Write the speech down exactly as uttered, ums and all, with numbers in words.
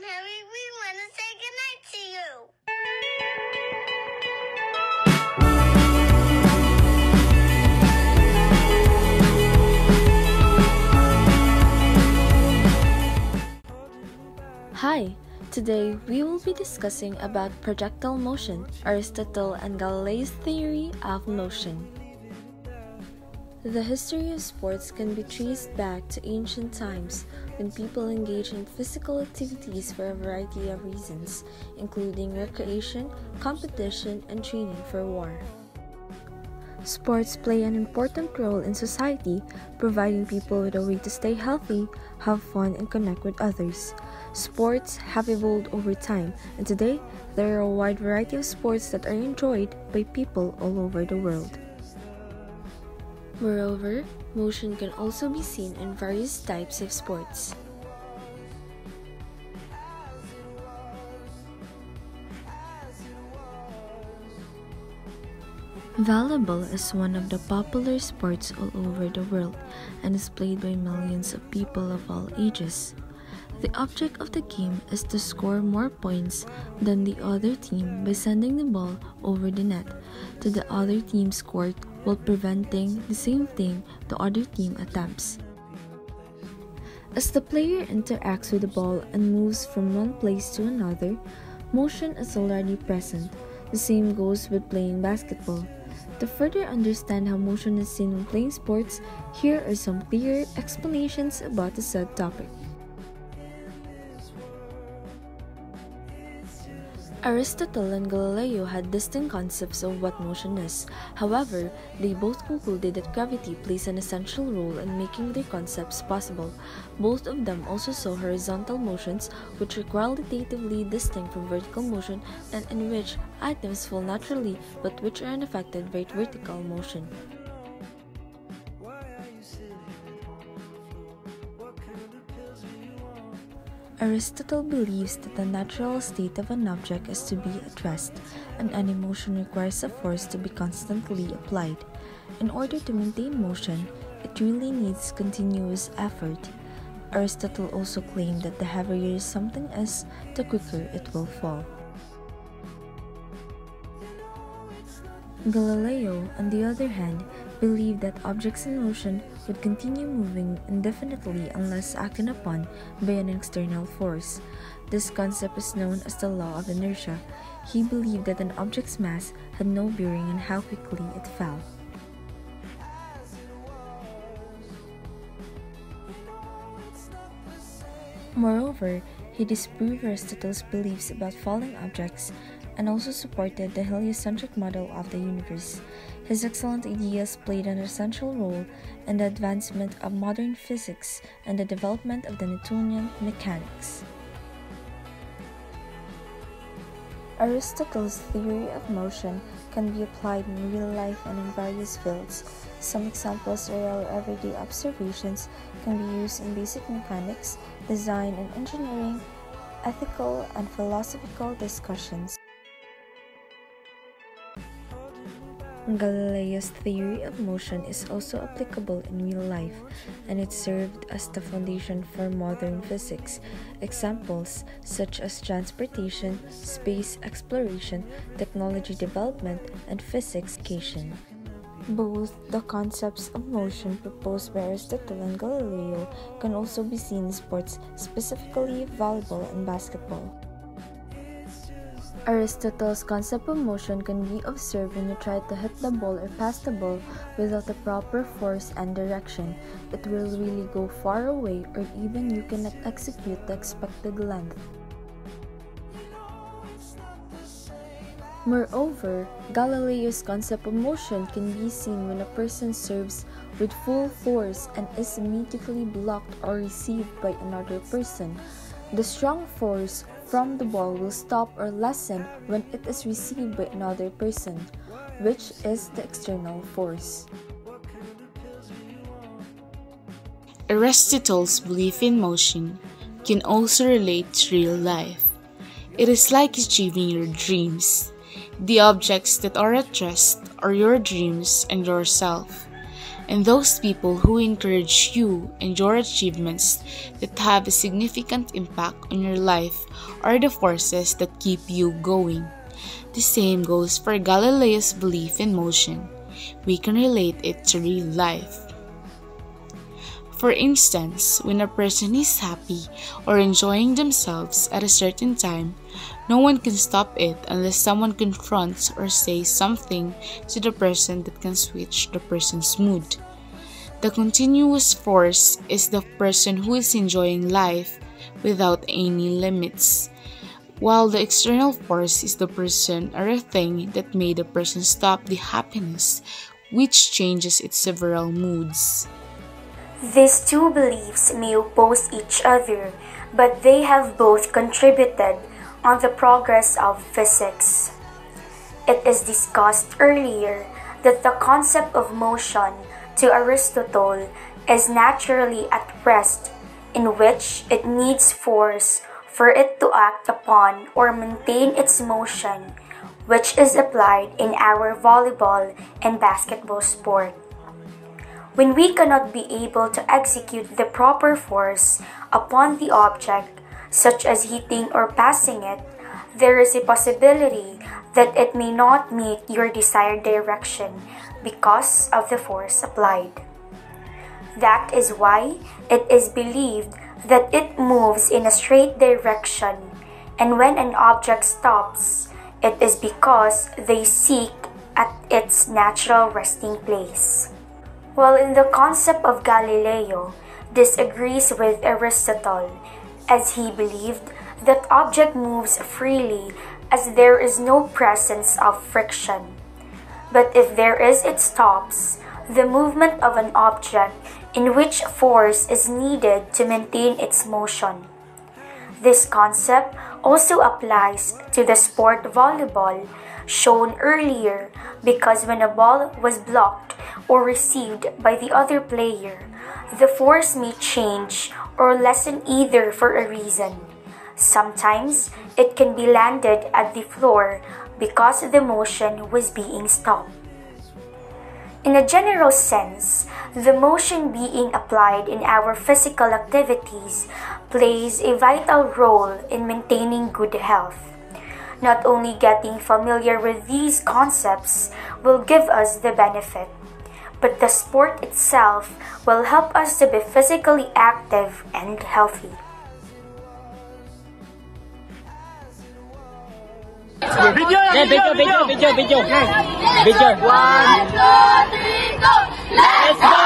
Harry, we want to say goodnight to you. Hi! Today we will be discussing about projectile motion, Aristotle and Galileo's theory of motion. The history of sports can be traced back to ancient times when people engaged in physical activities for a variety of reasons, including recreation, competition, and training for war. Sports play an important role in society, providing people with a way to stay healthy, have fun, and connect with others. Sports have evolved over time, and today there are a wide variety of sports that are enjoyed by people all over the world. Moreover, motion can also be seen in various types of sports. Volleyball is one of the popular sports all over the world and is played by millions of people of all ages. The object of the game is to score more points than the other team by sending the ball over the net to the other team's court while preventing the same thing the other team attempts. As the player interacts with the ball and moves from one place to another, motion is already present. The same goes with playing basketball. To further understand how motion is seen when playing sports, here are some clear explanations about the said topic. Aristotle and Galileo had distinct concepts of what motion is. However, they both concluded that gravity plays an essential role in making their concepts possible. Both of them also saw horizontal motions, which are qualitatively distinct from vertical motion and in which items fall naturally but which are unaffected by vertical motion. Aristotle believes that the natural state of an object is to be at rest, and any motion requires a force to be constantly applied. In order to maintain motion, it really needs continuous effort. Aristotle also claimed that the heavier something is, the quicker it will fall. Galileo, on the other hand, believed that objects in motion would continue moving indefinitely unless acted upon by an external force. This concept is known as the law of inertia. He believed that an object's mass had no bearing on how quickly it fell. Moreover, he disproved Aristotle's beliefs about falling objects and also supported the heliocentric model of the universe. His excellent ideas played an essential role in the advancement of modern physics and the development of the Newtonian mechanics. Aristotle's theory of motion can be applied in real life and in various fields. Some examples are our everyday observations can be used in basic mechanics, design and engineering, ethical and philosophical discussions. Galileo's theory of motion is also applicable in real life, and it served as the foundation for modern physics. Examples such as transportation, space exploration, technology development, and physics education. Both the concepts of motion proposed by Aristotle and Galileo can also be seen in sports, specifically volleyball and basketball. Aristotle's concept of motion can be observed when you try to hit the ball or pass the ball without the proper force and direction. It will really go far away, or even you cannot execute the expected length. Moreover, Galileo's concept of motion can be seen when a person serves with full force and is immediately blocked or received by another person. The strong force from the ball will stop or lessen when it is received by another person, which is the external force. Aristotle's belief in motion can also relate to real life. It is like achieving your dreams. The objects that are at rest are your dreams and yourself. And those people who encourage you and your achievements that have a significant impact on your life are the forces that keep you going. The same goes for Galileo's belief in motion. We can relate it to real life. For instance, when a person is happy or enjoying themselves at a certain time, no one can stop it unless someone confronts or says something to the person that can switch the person's mood. The continuous force is the person who is enjoying life without any limits, while the external force is the person or a thing that made a person stop the happiness, which changes its several moods. These two beliefs may oppose each other, but they have both contributed on the progress of physics. It is discussed earlier that the concept of motion to Aristotle is naturally at rest, in which it needs force for it to act upon or maintain its motion, which is applied in our volleyball and basketball sport. When we cannot be able to execute the proper force upon the object, such as hitting or passing it, there is a possibility that it may not meet your desired direction because of the force applied. That is why it is believed that it moves in a straight direction, and when an object stops, it is because they seek at its natural resting place. While in the concept of Galileo disagrees with Aristotle, as he believed that object moves freely as there is no presence of friction. But if there is, it stops the movement of an object in which force is needed to maintain its motion. This concept also applies to the sport volleyball shown earlier, because when a ball was blocked or received by the other player, the force may change or lessen either for a reason. Sometimes it can be landed at the floor because the motion was being stopped. In a general sense, the motion being applied in our physical activities plays a vital role in maintaining good health. Not only getting familiar with these concepts will give us the benefit, but the sport itself will help us to be physically active and healthy. Video, video, video, video, video, video. One, two, three, go! Let's go!